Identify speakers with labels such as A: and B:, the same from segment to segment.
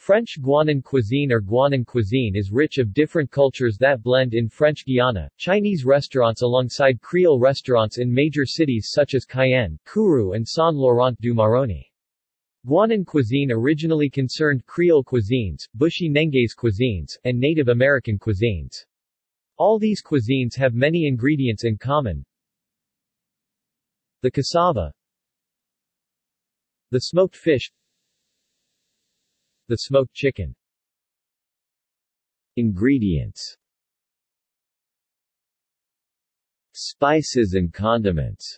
A: French Guanan cuisine or Guanan cuisine is rich of different cultures that blend in French Guiana, Chinese restaurants alongside Creole restaurants in major cities such as Cayenne, Kourou and Saint-Laurent-du-Maroni. Guanan cuisine originally concerned Creole cuisines, Bushy-Nenghese cuisines, and Native American cuisines. All these cuisines have many ingredients in common. The cassava, the smoked fish, the smoked chicken. Ingredients: spices and condiments.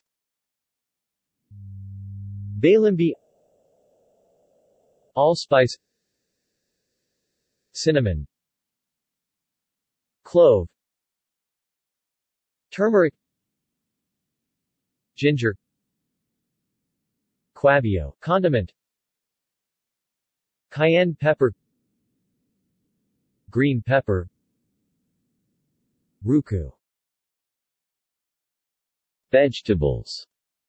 A: Balimbi, allspice, cinnamon, clove, turmeric, ginger, quabio, condiment, cayenne pepper, green pepper, roucou. Vegetables: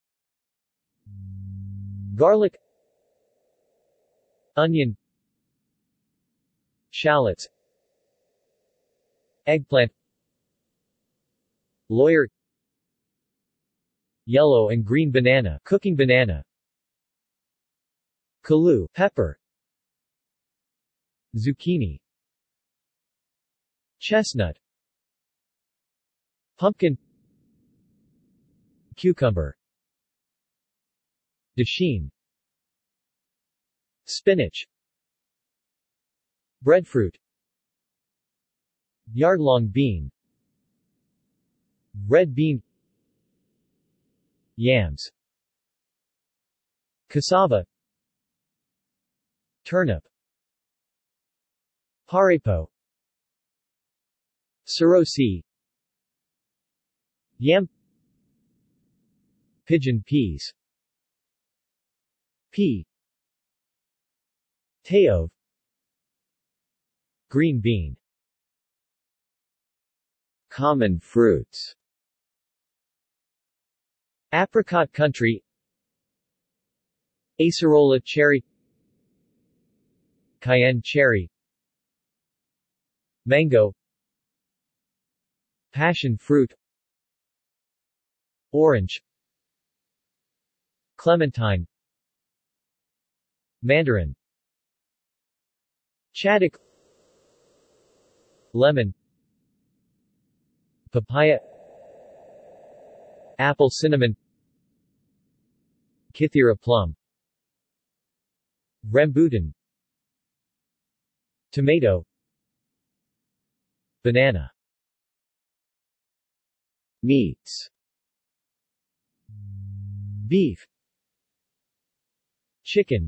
A: garlic, onion, shallots, eggplant, lawyer, yellow and green banana, cooking banana, kaloo, pepper, zucchini, chestnut, pumpkin, cucumber, dasheen, spinach, breadfruit, yard-long bean, red bean, yams, cassava, turnip, haripo, sirosi, yam, pigeon peas, pea, teov, green bean. Common fruits: apricot country, acerola cherry, cayenne cherry, mango, passion fruit, orange, clementine, mandarin, chaddock, lemon, papaya, apple cinnamon, Kythera plum, rambutan, tomato, banana. Meats: beef, chicken,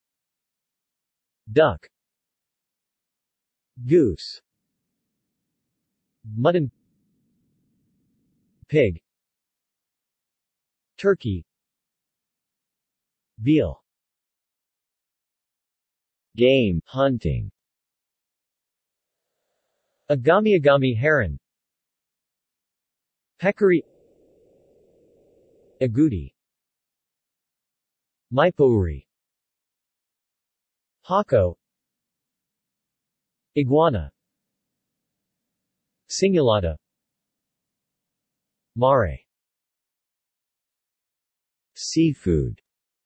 A: duck, goose, mutton, pig, turkey, veal. Game hunting: agami heron, peccary, agouti, maipouri, hako, iguana, cingulata, mare. Seafood: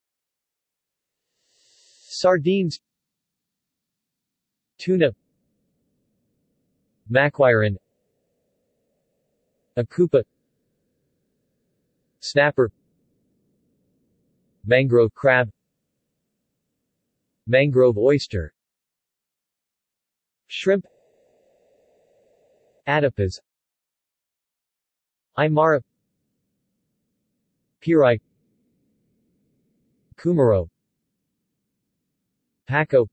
A: sardines, tuna, macquarin, akupa, snapper, mangrove crab, mangrove oyster, shrimp, adipaz, aymara, pirai, kumaro, paco,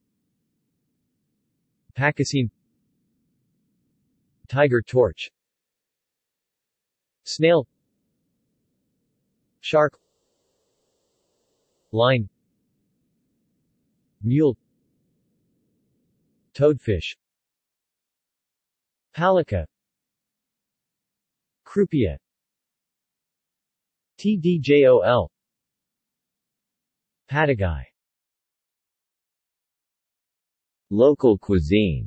A: pakasine, tiger torch, snail, shark, line, mule, toadfish, palaka, crupia, tdjol, patagai. Local cuisine.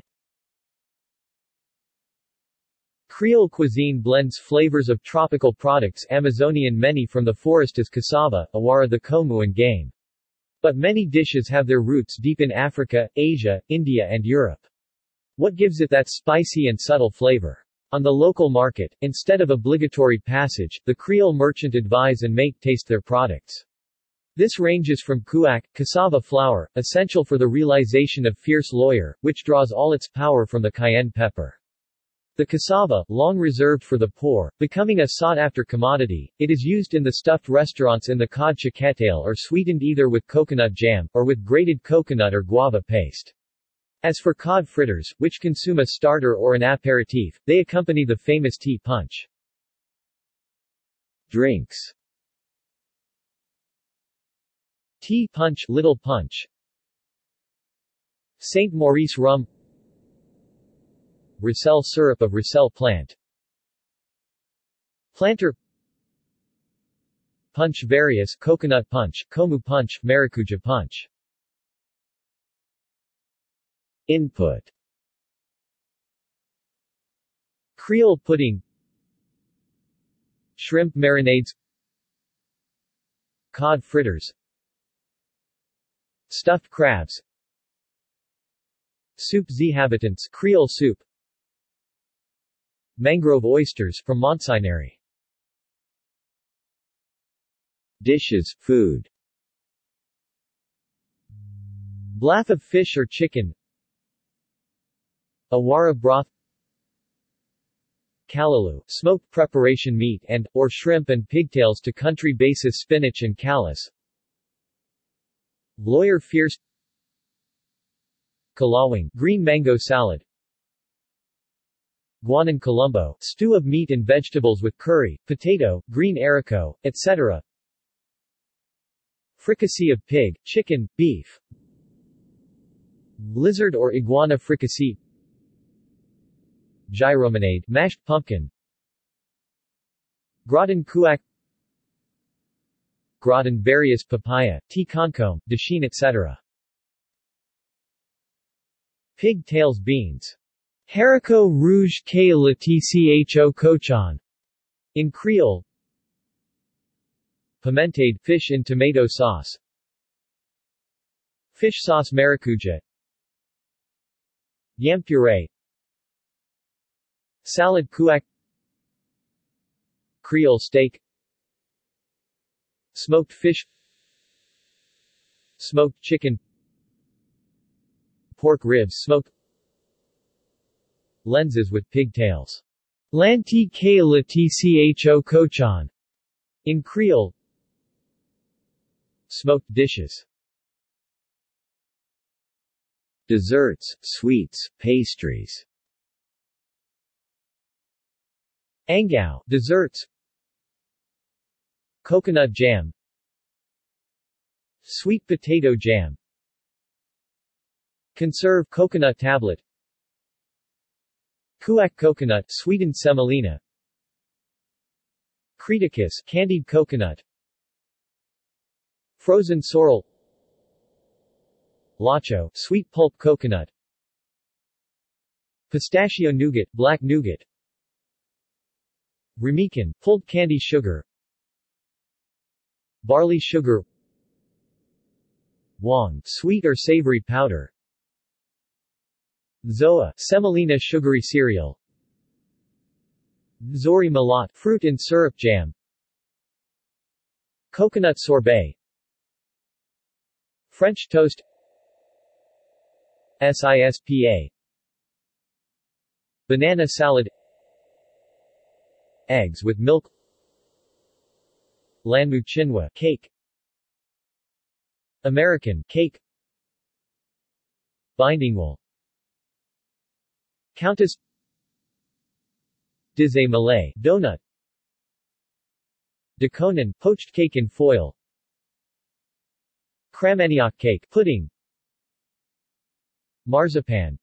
A: Creole cuisine blends flavors of tropical products Amazonian many from the forest as cassava, awara the komu and game. But many dishes have their roots deep in Africa, Asia, India and Europe. What gives it that spicy and subtle flavor? On the local market, instead of obligatory passage, the Creole merchant advise and make taste their products. This ranges from kuak, cassava flour, essential for the realization of fierce lawyer, which draws all its power from the cayenne pepper. The cassava, long reserved for the poor, becoming a sought-after commodity, it is used in the stuffed restaurants in the cod chaketail or sweetened either with coconut jam, or with grated coconut or guava paste. As for cod fritters, which consume a starter or an aperitif, they accompany the famous tea punch. Drinks. Tea punch, Little Punch, St. Maurice rum, Ricel syrup of Ricel plant, Planter Punch various, Coconut punch, Komu punch, Maracuja punch. Input. Creole pudding, Shrimp marinades, Cod fritters, Stuffed crabs, Soup z habitants, Creole soup, Mangrove oysters, from Montsinary. Dishes, food. Blaff of fish or chicken, Awara broth, Callaloo, smoked preparation meat and, or shrimp and pigtails to country basis spinach and callus, Lawyer fierce, Kalawang, green mango salad, Guanan Colombo, stew of meat and vegetables with curry, potato, green haricot, etc. Fricassee of pig, chicken, beef, Lizard or iguana fricassee, Gyromanade, mashed pumpkin, Gratin kuak, Gratin various papaya, tea concombre, dasheen etc. Pig tails beans. Haricot rouge k le tcho cochon. In Creole. Pimentade fish in tomato sauce. Fish sauce maracuja. Yam puree. Salad kuak. Creole steak. Smoked fish, smoked chicken, pork ribs smoked, lenses with pigtails. Lanti k le tcho cochon. In Creole. Smoked dishes. Desserts, sweets, pastries. Angao, desserts. Coconut jam, sweet potato jam, conserve coconut tablet, kuak coconut, sweetened semolina, creticus, candied coconut, frozen sorrel, lacho, sweet pulp coconut, pistachio nougat, black nougat, remican, pulled candy sugar, barley sugar, wang, sweet or savory powder, zoa, semolina sugary cereal, zori malat, fruit and syrup jam, coconut sorbet, French toast, sispa, banana salad, eggs with milk, Lanmu chinois, cake, American cake, bindingwool, Countess, Dizay Malay, donut, Dakonan, poached cake in foil, Kramaniak cake, pudding, marzipan,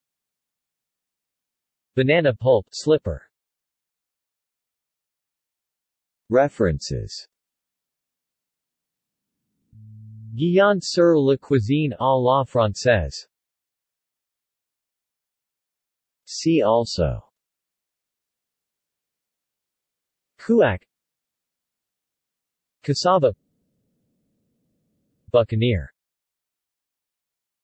A: banana pulp, slipper. References. Guillain sur la cuisine à la française. See also: Kuak, Cassava, Buccaneer.